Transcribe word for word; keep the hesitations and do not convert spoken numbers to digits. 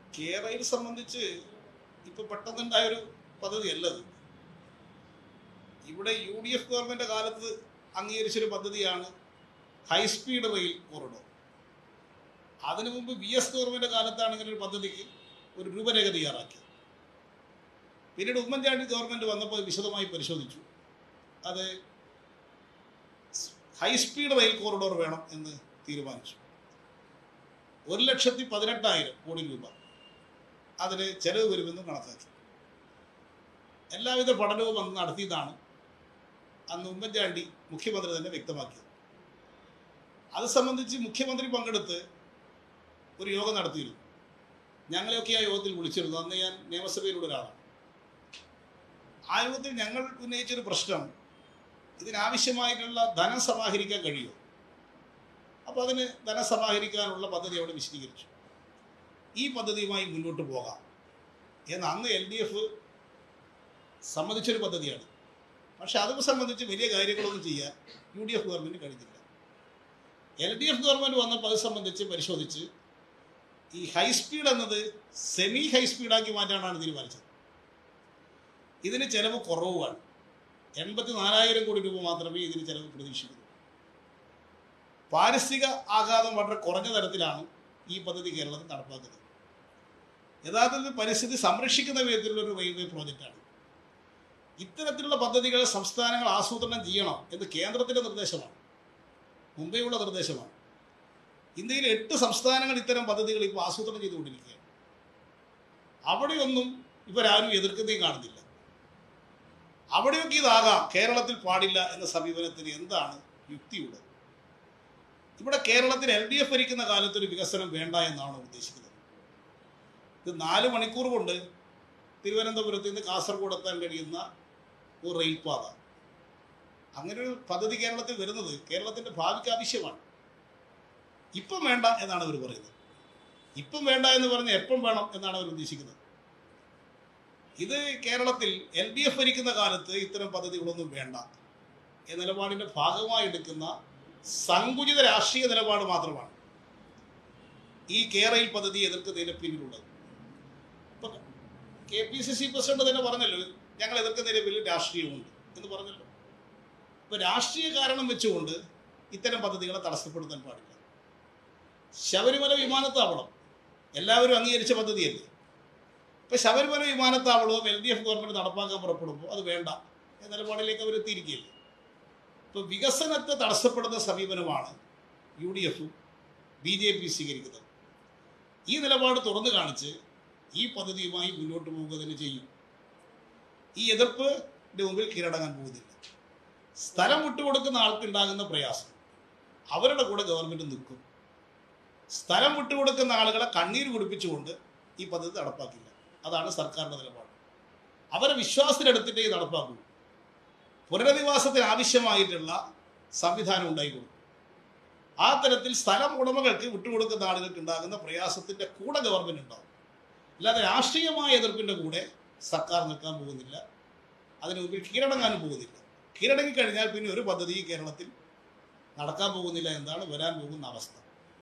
കേരളയിൽ സംബന്ധിച്ച് ഇപ്പോൾ പെട്ടെന്നുണ്ടായൊരു പദ്ധതിയല്ലത്. ഇവിടെ യു ഡി എഫ് ഗവൺമെൻറ് കാലത്ത് അംഗീകരിച്ചൊരു പദ്ധതിയാണ് ഹൈസ്പീഡ് റെയിൽ കോറിഡോർ. അതിനു മുമ്പ് വി എസ് ഗവൺമെൻറ് കാലത്താണ് ഇങ്ങനെ ഒരു പദ്ധതിക്ക് ഒരു രൂപരേഖ തയ്യാറാക്കി. പിന്നീട് ഉമ്മൻചാണ്ടി ഗവൺമെൻറ് വന്നപ്പോൾ വിശദമായി പരിശോധിച്ചു. അത് ഹൈസ്പീഡ് റെയിൽ കോറിഡോർ വേണം എന്ന് തീരുമാനിച്ചു. ഒരു ലക്ഷത്തി പതിനെട്ടായിരം കോടി രൂപ അതിന് ചെലവ് വരുമെന്ന് കണക്കാക്കി. എല്ലാവിധ പഠനവും അന്ന് നടത്തിയതാണ് അന്ന് ഉമ്മൻചാണ്ടി മുഖ്യമന്ത്രി തന്നെ വ്യക്തമാക്കിയത്. അത് സംബന്ധിച്ച് മുഖ്യമന്ത്രി പങ്കെടുത്ത് ഒരു യോഗം നടത്തിയിരുന്നു. ഞങ്ങളെയൊക്കെ ആ യോഗത്തിൽ വിളിച്ചിരുന്നു. അന്ന് ഞാൻ നിയമസഭയിലുള്ള ഒരാളാണ്. ആ യോഗത്തിൽ ഞങ്ങൾ ഉന്നയിച്ചൊരു പ്രശ്നം, ഇതിനാവശ്യമായിട്ടുള്ള ധനം സമാഹരിക്കാൻ കഴിയുമോ? അപ്പോൾ അതിന് ധനം സമാഹരിക്കാനുള്ള പദ്ധതി അവിടെ വിശദീകരിച്ചു. ഈ പദ്ധതിയുമായി മുന്നോട്ട് പോകാം എന്ന് അന്ന് എൽ ഡി എഫ് സമ്മതിച്ചൊരു പദ്ധതിയാണ്. പക്ഷെ അത് സംബന്ധിച്ച് വലിയ കാര്യങ്ങളൊന്നും ചെയ്യാൻ യു ഡി എഫ് ഗവൺമെൻറ് കഴിഞ്ഞില്ല. എൽ ഡി എഫ് ഗവൺമെൻറ് വന്നപ്പോൾ അത് സംബന്ധിച്ച് പരിശോധിച്ച് ഈ ഹൈസ്പീഡ് എന്നത് സെമി ഹൈസ്പീഡാക്കി മാറ്റാനാണ് തീരുമാനിച്ചത്. ഇതിന് ചിലവ് കുറവുമാണ്. എൺപത്തി നാലായിരം കോടി രൂപ മാത്രമേ ഇതിന് ചിലവ് പ്രതീക്ഷിക്കുള്ളൂ. പാരിസ്ഥിതിക ആഘാതം വളരെ കുറഞ്ഞ തരത്തിലാണ് ഈ പദ്ധതി കേരളത്തിൽ നടപ്പാക്കുന്നത്. യഥാർത്ഥത്തിൽ പരിസ്ഥിതി സംരക്ഷിക്കുന്ന വിധത്തിലുള്ള ഒരു റെയിൽവേ പ്രോജക്റ്റാണ്. ഇത്തരത്തിലുള്ള പദ്ധതികൾ സംസ്ഥാനങ്ങൾ ആസൂത്രണം ചെയ്യണം എന്ന് കേന്ദ്രത്തിൻ്റെ നിർദ്ദേശമാണ്, മുംബൈയുള്ള നിർദ്ദേശമാണ്. ഇന്ത്യയിലെ എട്ട് സംസ്ഥാനങ്ങൾ ഇത്തരം പദ്ധതികൾ ഇപ്പോൾ ആസൂത്രണം ചെയ്തുകൊണ്ടിരിക്കുകയാണ്. അവിടെയൊന്നും ഇവരാരും എതിർക്കുന്നതും കാണുന്നില്ല. അവിടെയൊക്കെ ഇതാകാം, കേരളത്തിൽ പാടില്ല എന്ന സമീപനത്തിന് എന്താണ് യുക്തിയുള്ളത്? ഇവിടെ കേരളത്തിൽ എൽ ഡി എഫ് ഭരിക്കുന്ന കാലത്തൊരു വികസനം വേണ്ട എന്നാണ് ഉദ്ദേശിക്കുന്നത്. ഇത് നാല് മണിക്കൂർ കൊണ്ട് തിരുവനന്തപുരത്ത് നിന്ന് കാസർഗോഡ് എത്താൻ കഴിയുന്ന ഒരു റെയിൽപാത, അങ്ങനെ ഒരു പദ്ധതി കേരളത്തിൽ വരുന്നത് കേരളത്തിൻ്റെ ഭാവിക്ക് ആവശ്യമാണ്. ഇപ്പം വേണ്ട എന്നാണ് അവർ പറയുന്നത്. ഇപ്പം വേണ്ട എന്ന് പറഞ്ഞാൽ എപ്പം വേണം എന്നാണ് അവർ ഉദ്ദേശിക്കുന്നത്. ഇത് കേരളത്തിൽ എൽ ഡി എഫ് ഭരിക്കുന്ന കാലത്ത് ഇത്തരം പദ്ധതികളൊന്നും വേണ്ട എന്ന നിലപാടിൻ്റെ ഭാഗമായി എടുക്കുന്ന സങ്കുചിത രാഷ്ട്രീയ നിലപാട് മാത്രമാണ് ഈ കേരളയിൽ പദ്ധതി എതിർക്കുന്നതിന് പിന്നിലുള്ളത്. ഇപ്പം K P C C president തന്നെ പറഞ്ഞല്ലോ, ഞങ്ങൾ എതിർക്കുന്നതിന് പിന്നിൽ രാഷ്ട്രീയമുണ്ട് എന്ന് പറഞ്ഞല്ലോ. ഇപ്പോൾ രാഷ്ട്രീയ കാരണം വെച്ചുകൊണ്ട് ഇത്തരം പദ്ധതികളെ തടസ്സപ്പെടുത്താൻ പാടില്ല. ശബരിമല വിമാനത്താവളം എല്ലാവരും അംഗീകരിച്ച പദ്ധതിയല്ലേ. ഇപ്പോൾ ശബരിമല വിമാനത്താവളവും എൽ ഡി എഫ് ഗവൺമെൻറ് നടപ്പാക്കാൻ പുറപ്പെടുമ്പോൾ അത് വേണ്ട എന്ന നിലപാടിലേക്ക് അവർ എത്തിയിരിക്കുകയല്ലേ. ഇപ്പോൾ വികസനത്തെ തടസ്സപ്പെടുന്ന സമീപനമാണ് യു ഡി എഫും ബി ജെ പി സ്വീകരിക്കുന്നത്. ഈ നിലപാട് തുറന്നു കാണിച്ച് ഈ പദ്ധതിയുമായി മുന്നോട്ട് പോവുക തന്നെ ചെയ്യും. ഈ എതിർപ്പിൻ്റെ മുമ്പിൽ കീഴടങ്ങാൻ പോകുന്നില്ല. സ്ഥലം വിട്ടുകൊടുക്കുന്ന ആൾക്കുണ്ടാകുന്ന പ്രയാസം, അവരുടെ കൂടെ ഗവൺമെൻറ് നിൽക്കും. സ്ഥലം വിട്ടുകൊടുക്കുന്ന ആളുകളെ കണ്ണീര് കുടിപ്പിച്ചുകൊണ്ട് ഈ പദ്ധതി നടപ്പാക്കില്ല. അതാണ് സർക്കാരിൻ്റെ നിലപാട്. അവരെ വിശ്വാസത്തിലെടുത്തിട്ടേ ഇത് നടപ്പാക്കൂ. പുനരധിവാസത്തിന് ആവശ്യമായിട്ടുള്ള സംവിധാനം ഉണ്ടായിക്കൊടുക്കും. ആ തരത്തിൽ സ്ഥലം ഉടമകൾക്ക് വിട്ടുകൊടുക്കുന്ന ആളുകൾക്ക് ഉണ്ടാകുന്ന പ്രയാസത്തിൻ്റെ കൂടെ ഗവൺമെൻറ് ഉണ്ടാവും. അല്ലാതെ രാഷ്ട്രീയമായ എതിർപ്പിൻ്റെ കൂടെ സർക്കാർ നിൽക്കാൻ പോകുന്നില്ല. അതിന് മുമ്പിൽ കീഴടങ്ങാനും പോകുന്നില്ല. കീഴടങ്ങിക്കഴിഞ്ഞാൽ പിന്നെ ഒരു പദ്ധതി കേരളത്തിൽ നടക്കാൻ പോകുന്നില്ല എന്നാണ് വരാൻ പോകുന്ന അവസ്ഥ.